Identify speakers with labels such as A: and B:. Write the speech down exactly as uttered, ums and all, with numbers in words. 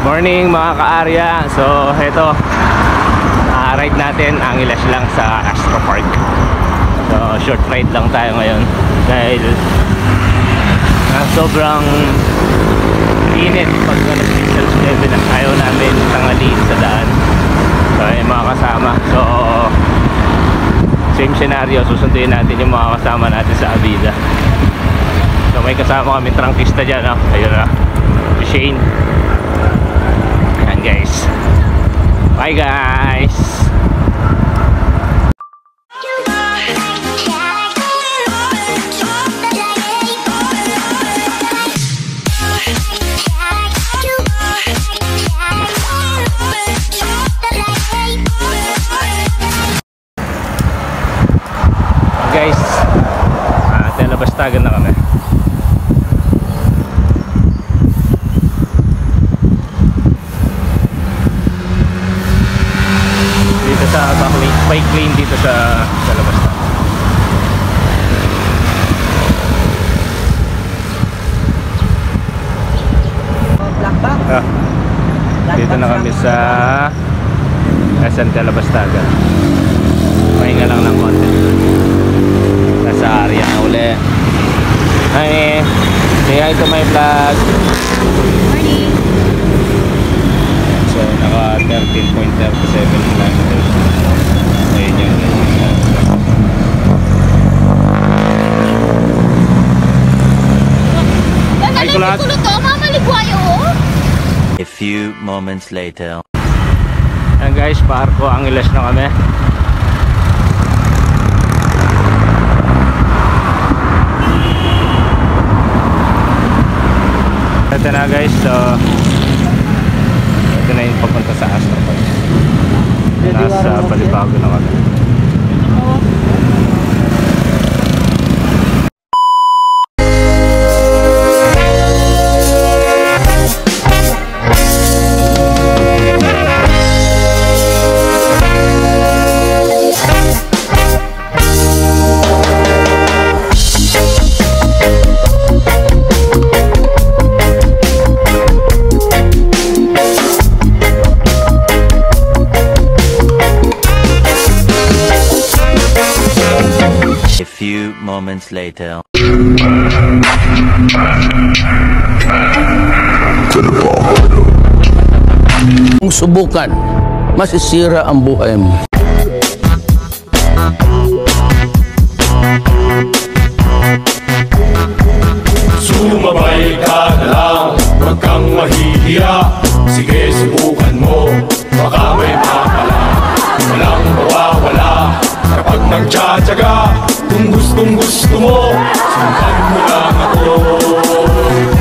A: Morning mga ka-area. So heto, na-ride natin ang ilas lang sa Astro Park. So short ride lang tayo ngayon dahil uh, sobrang init pag nag-pixels level na ayaw namin tangaliin sa daan. So yung mga kasama, so same scenario, susunduin natin yung mga kasama natin sa Avida. So may kasama kami trangkista dyan, no? Ayun na, si Shane. Ayan guys, bye guys. Guys, uh, telebastagan na kami. Dito sa bike lane dito sa telebastagan. Ah, dito na kami sa S M Telebastagan. Pahinga lang ng konti. Nasa area na uli. Hi, say hi to my vlog.
B: Morning.
A: So naka thirteen point three seven kilometers. Ayun yun. Ay kulat.
C: A few moments later.
A: Ayan guys, parko ang ilas na kami. Ito na guys, so ito na yung papunta sa Astro Park. Nasa Balibago na kami.
C: Moments later.
D: Kung subukan, masisira ang buhay mo.
E: Sumabay ka na lang, huwag kang mahihiya. Sige, subukan mo, baka may makala. Walang mawawala kapag nagtsatsaga. Kung gustong gusto mo, sundan mo lang ako.